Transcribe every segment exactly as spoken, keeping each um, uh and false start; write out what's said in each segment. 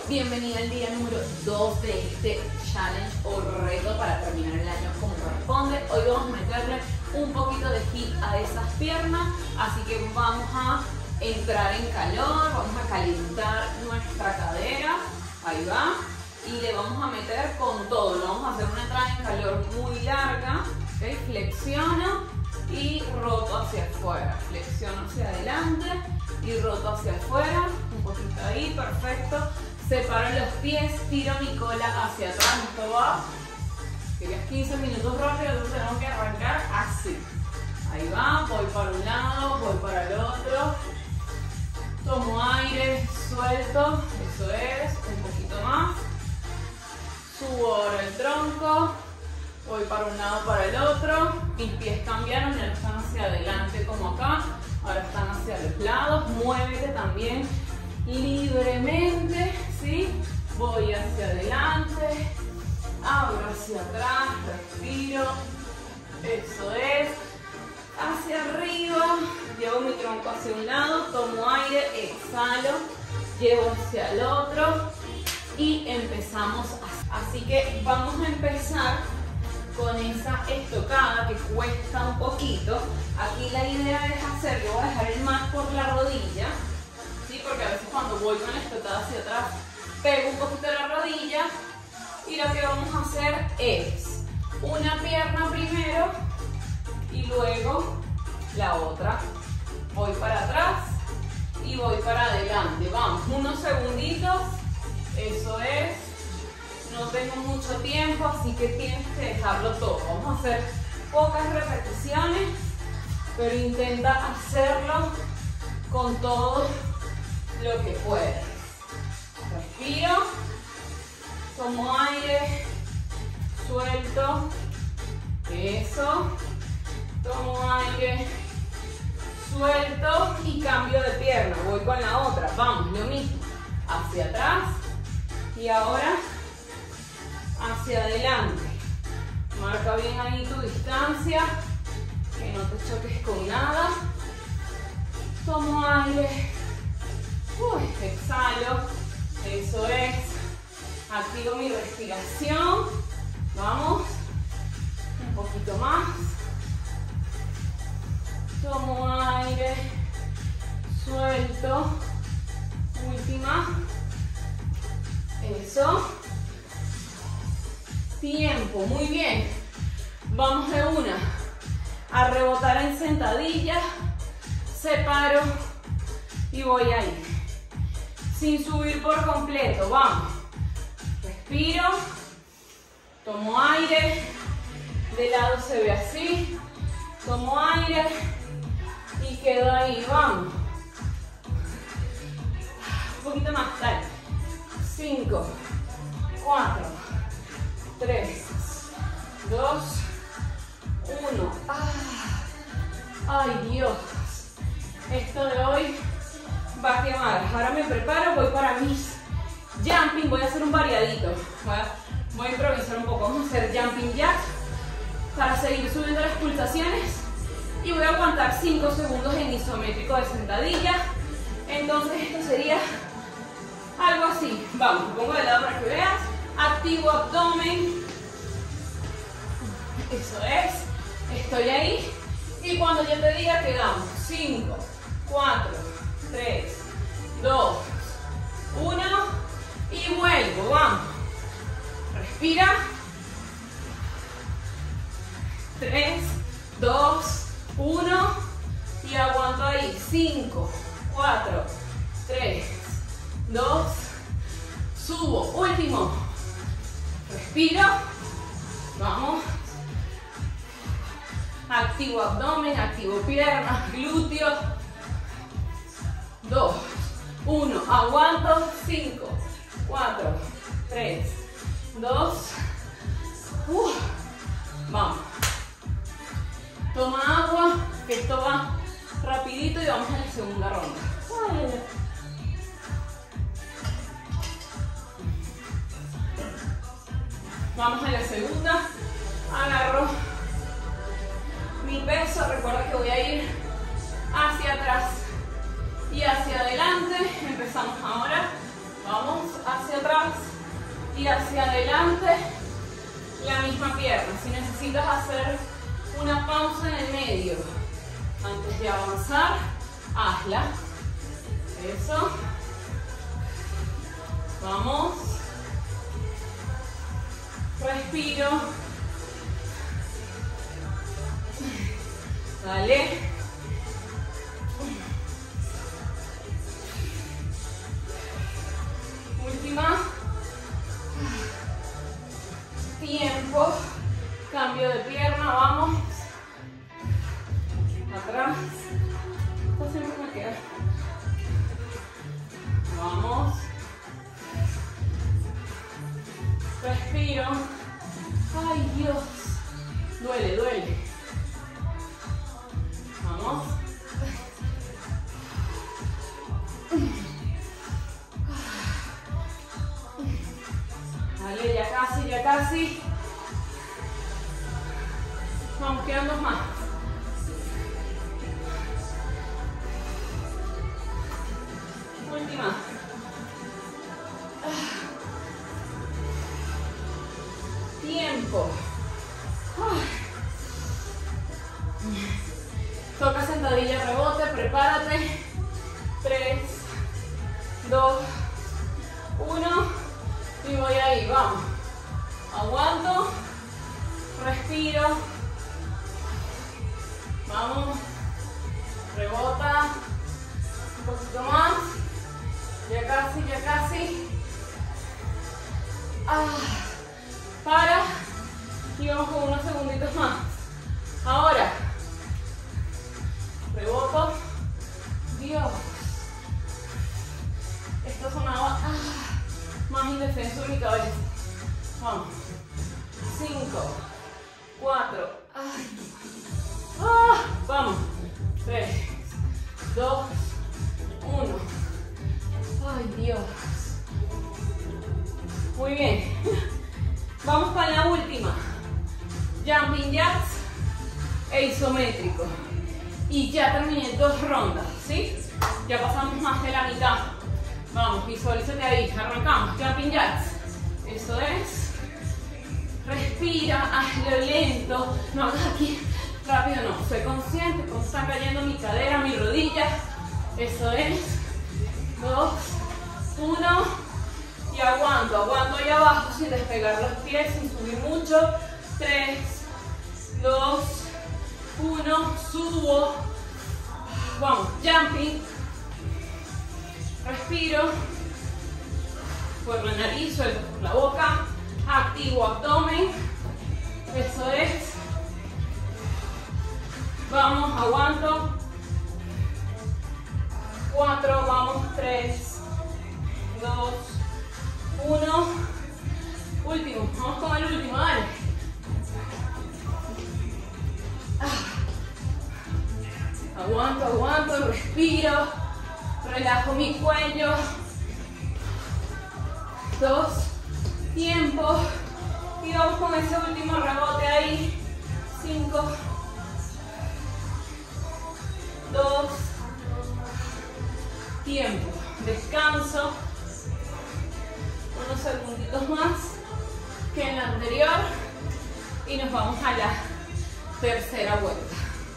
Bienvenida al día número dos de este challenge o reto para terminar el año como corresponde. Hoy vamos a meterle un poquito de heat a esas piernas, así que vamos a entrar en calor, vamos a calentar nuestra cadera, ahí va, y le vamos a meter con todo. Le vamos a hacer una entrada en calor muy larga, ¿okay? Flexiono y roto hacia afuera, flexiono hacia adelante y roto hacia afuera, un poquito ahí, perfecto. Separo los pies, tiro mi cola hacia atrás, esto va. Querías quince minutos rápido, entonces tenemos que arrancar así. Ahí va, voy para un lado, voy para el otro. Tomo aire, suelto, eso es, un poquito más. Subo ahora el tronco, voy para un lado, para el otro. Mis pies cambiaron, ya no están hacia adelante como acá, ahora están hacia los lados. Muévete también libremente, ¿sí? Voy hacia adelante, abro hacia atrás, respiro, eso es, hacia arriba, llevo mi tronco hacia un lado, tomo aire, exhalo, llevo hacia el otro y empezamos así. Que vamos a empezar con esa estocada que cuesta un poquito. Aquí la idea es hacer, yo voy a dejar el mat por la rodilla, ¿sí? Porque a veces cuando voy con la estocada hacia atrás pego un poquito la rodilla, y lo que vamos a hacer es una pierna primero y luego la otra. Voy para atrás y voy para adelante. Vamos, unos segunditos, eso es. No tengo mucho tiempo, así que tienes que dejarlo todo. Vamos a hacer pocas repeticiones, pero intenta hacerlo con todo lo que puedas. Respiro, tomo aire, suelto, eso, tomo aire, suelto y cambio de pierna. Voy con la otra, vamos, lo mismo, hacia atrás y ahora hacia adelante. Marca bien ahí tu distancia, que no te choques con nada. Tomo aire, uy, exhalo, eso es. Activo mi respiración, vamos, un poquito más. Tomo aire, suelto, última, eso. Tiempo, muy bien. Vamos de una a rebotar en sentadilla, separo y voy ahí, sin subir por completo, vamos. Respiro, tomo aire, de lado se ve así, tomo aire y quedo ahí, vamos. Un poquito más, dale. cinco, cuatro, tres, dos, uno. Ay, Dios. Esto de hoy va a quemar. Ahora me preparo, voy para mis jumping. Voy a hacer un variadito. Voy a, voy a improvisar un poco. Vamos a hacer jumping jacks para seguir subiendo las pulsaciones. Y voy a aguantar cinco segundos en isométrico de sentadilla. Entonces esto sería algo así. Vamos, me pongo de lado para que veas. Activo abdomen, eso es, estoy ahí, y cuando yo te diga quedamos, cinco, cuatro, tres, dos, uno, y vuelvo, vamos, respira, tres, dos, uno, y aguanto ahí, cinco, cuatro, tres, dos, subo, último. Respiro, vamos, activo abdomen, activo piernas, glúteos, dos, uno, aguanto, cinco, cuatro, tres, dos, uh, vamos, toma agua, que esto va rapidito y vamos a la segunda ronda. Ay. Vamos a la segunda, agarro mi peso, recuerda que voy a ir hacia atrás y hacia adelante. Empezamos ahora, vamos hacia atrás. y hacia adelante la misma pierna. Si necesitas hacer una pausa en el medio antes de avanzar, hazla. Eso. Vamos. Respiro. Dale. Última. Tiempo. Cambio de pierna, vamos. Atrás. Esto siempre me queda. Vamos. Respiro. Ay, Dios. Duele, duele. Vamos. Vale, ya casi, ya casi. Vamos, quedan dos más. Última. Tiempo. Toca sentadilla, rebote, prepárate. tres, dos, uno. Y voy ahí, vamos. Aguanto. Respiro. Vamos. Rebota. Un poquito más. Ya casi, ya casi. Ah. Para. Y vamos con unos segunditos más. Ahora. Reboto. Dios. Esto sonaba ah, más indefenso en mi cabeza. Vamos. Cinco. Cuatro. Ay. Ah, vamos. Tres. Dos. Uno. Ay, Dios. Muy bien. Vamos para la última. Jumping jacks e isométrico. Y ya terminé dos rondas, ¿sí? Ya pasamos más de la mitad. Vamos, visualízate ahí. Arrancamos. Jumping jacks. Eso es. Respira, hazlo lento. No hagas aquí rápido, no. Soy consciente cómo está cayendo mi cadera, mi rodilla. Eso es. Dos, uno. Y aguanto, aguanto ahí abajo sin despegar los pies, sin subir mucho. Tres, dos, uno. Subo. Vamos, jumping. Respiro. Por la nariz, suelto por la boca. Activo abdomen. Eso es. Vamos, aguanto. Cuatro, vamos. Tres, dos, uno. Último, vamos con el último, dale. Aguanto, aguanto, respiro. Relajo mi cuello. Dos. Tiempo. Y vamos con ese último rebote ahí. Cinco. Dos. Tiempo. Descanso. Unos segunditos más que en la anterior. Y nos vamos a la tercera vuelta.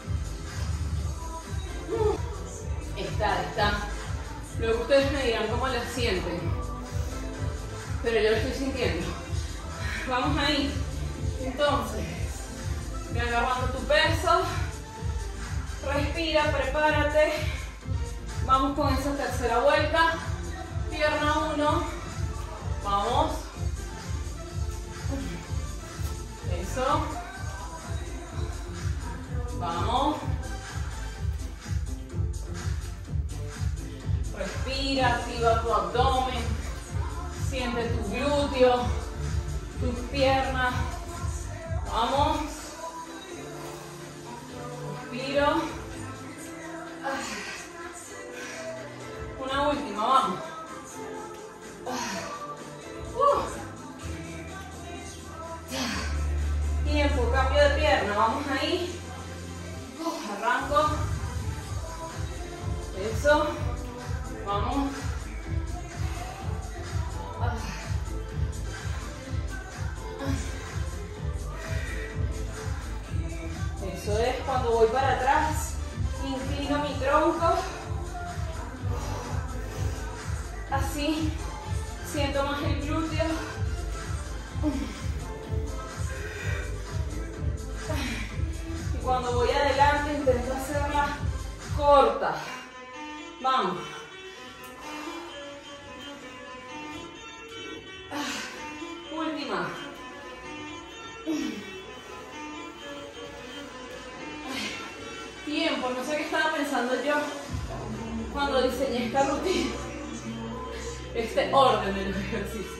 Está, está. Luego ustedes me dirán cómo la sienten. Pero yo lo estoy sintiendo. Vamos ahí. Entonces, ve agarrando tu peso. Respira, prepárate. Vamos con esa tercera vuelta. Pierna uno. Vamos. Eso. Vamos. Respira, activa tu abdomen. Siente tu glúteo, tus piernas. Vamos. Respiro. Una última, vamos. Tiempo, cambio de pierna. Vamos ahí. Arranco. Eso. Vamos. Siento más el glúteo. Y cuando voy adelante intento hacerla corta. Vamos. Última. Tiempo, no sé qué estaba pensando yo cuando diseñé esta rutina, este orden de los ejercicios.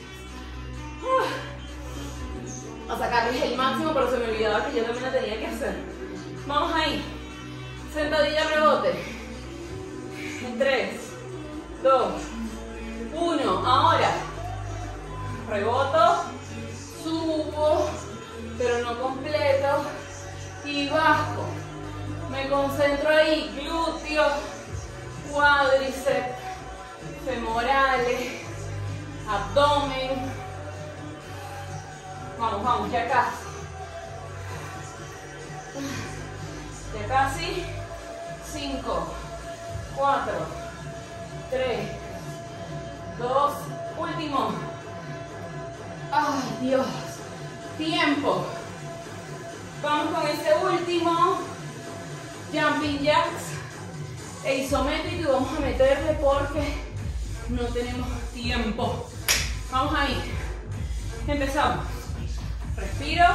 A sacarles el máximo, pero se me olvidaba que yo también la tenía que hacer. Vamos ahí. Sentadilla rebote. En tres, dos, uno. Ahora. Reboto. Subo, pero no completo. Y bajo. Me concentro ahí. Glúteos, cuádriceps, femorales, abdomen. Vamos, vamos, ya casi. Ya casi. cinco, cuatro, tres, dos, último. Ay, Dios. Tiempo. Vamos con este último. Jumping jacks e isométrico y vamos a meterle porque no tenemos tiempo. Vamos ahí. Empezamos. Respiro.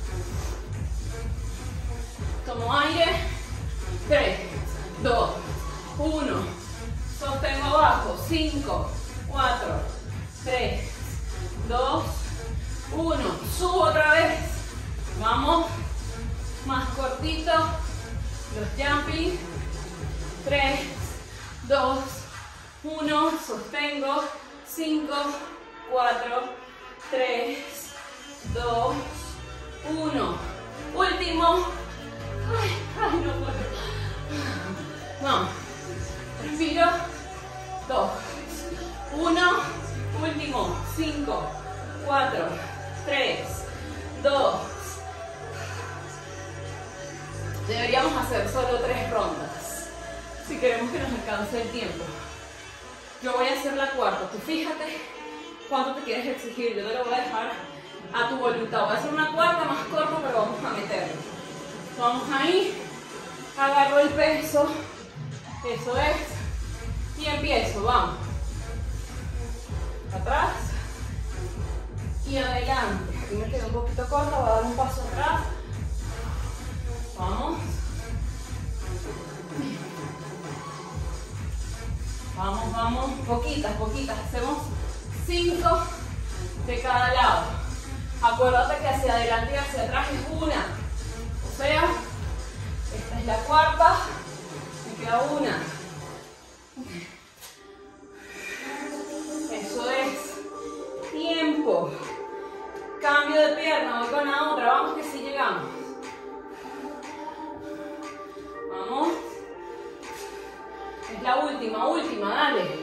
Tomo aire. tres, dos, uno. Sostengo abajo. cinco, cuatro, tres, dos, uno. Subo otra vez. Vamos. Más cortito. Los jumping. tres, dos, uno. Sostengo. cinco, cuatro, tres, dos, uno. Último. Ay, ay, no puedo. Vamos. Respiro. dos, uno. Último. cinco, cuatro, tres, dos. Deberíamos hacer solo tres rondas si queremos que nos alcance el tiempo. Yo voy a hacer la cuarta. Tú fíjate cuánto te quieres exigir. Yo te lo voy a dejar a tu voluntad. Voy a hacer una cuarta más corta, pero vamos a meterlo. Vamos ahí. Agarro el peso. Eso es. Y empiezo. Vamos. Atrás. Y adelante. Aquí me quedo un poquito corta. Voy a dar un paso atrás. Vamos. Vamos, vamos. Poquitas, poquitas. Hacemos cinco de cada lado. Acuérdate que hacia adelante y hacia atrás es una. O sea, esta es la cuarta. Me queda una. Eso es. Tiempo. Cambio de pierna. Voy con la otra. Vamos que sí llegamos. Vamos. Es la última, última, dale.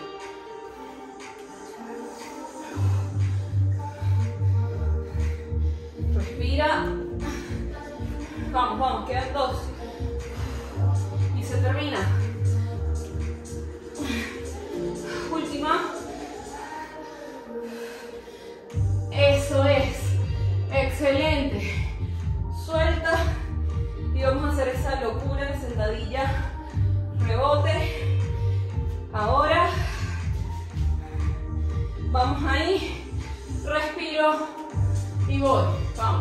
Respira. Vamos, vamos, quedan dos. Y se termina. Última. Eso es. Excelente. Suelta. Y vamos a hacer esa locura de sentadilla, rebote. Ahora, vamos ahí, respiro y voy. Vamos.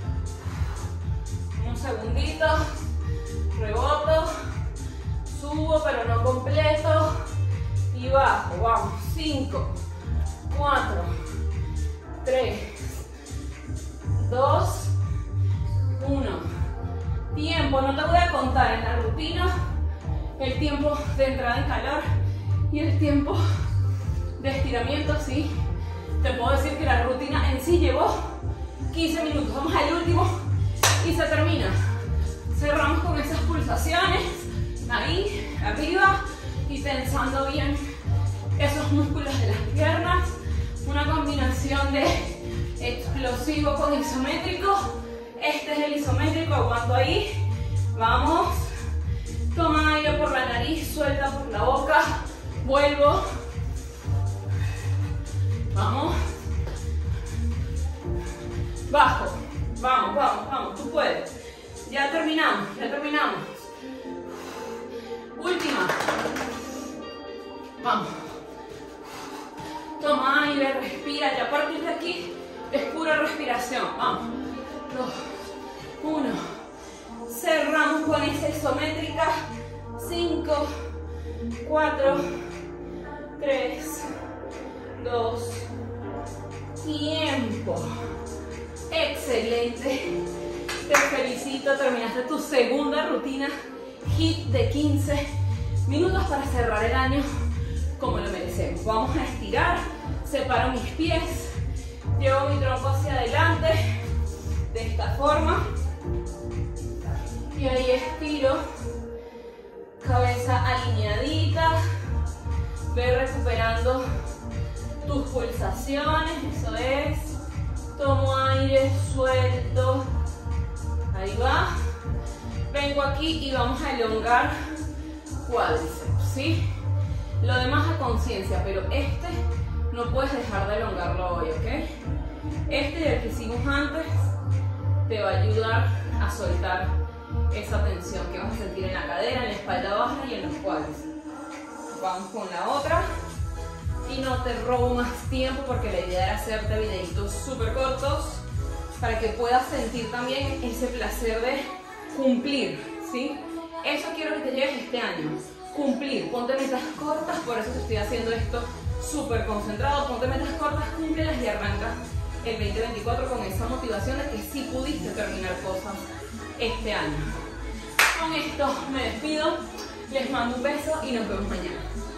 Un segundito, reboto, subo pero no completo y bajo. Vamos. cinco, cuatro, tres, dos, uno. Tiempo, no te voy a contar en la rutina el tiempo de entrada en calor y el tiempo de estiramiento, sí. Te puedo decir que la rutina en sí llevó quince minutos. Vamos al último y se termina. Cerramos con esas pulsaciones, ahí, arriba, y tensando bien esos músculos de las piernas. Una combinación de explosivo con isométrico. Este es el isométrico, aguanto ahí. Vamos. Toma aire por la nariz, suelta por la boca. Vuelvo. Vamos. Bajo. Vamos, vamos, vamos. Tú puedes. Ya terminamos, ya terminamos. Última. Vamos. Toma aire, respira. Ya a partir de aquí es pura respiración. Vamos. Dos. Uno. Cerramos con esa isométrica. Cinco. Cuatro. Tres. Dos. Tiempo. Excelente. Te felicito. Terminaste tu segunda rutina HIIT de quince minutos para cerrar el año como lo merecemos. Vamos a estirar. Separo mis pies. Llevo mi tronco hacia adelante. De esta forma. Y ahí estiro. Cabeza alineadita. Ve recuperando tus pulsaciones. Eso es. Tomo aire, suelto. Ahí va. Vengo aquí y vamos a elongar cuádriceps, ¿sí? Lo demás a conciencia, pero este no puedes dejar de elongarlo hoy, ¿ok? Este y el que hicimos antes te va a ayudar a soltar esa tensión que vas a sentir en la cadera, en la espalda baja y en los cuádriceps. Vamos con la otra. Y no te robo más tiempo porque la idea era hacerte videitos súper cortos para que puedas sentir también ese placer de cumplir, ¿sí? Eso quiero que te lleves este año. Cumplir. Ponte metas cortas, por eso te estoy haciendo esto súper concentrado. Ponte metas cortas, cúmplelas y arranca el veinte veinticuatro con esa motivación de que sí pudiste terminar cosas este año. Con esto me despido, les mando un beso y nos vemos mañana.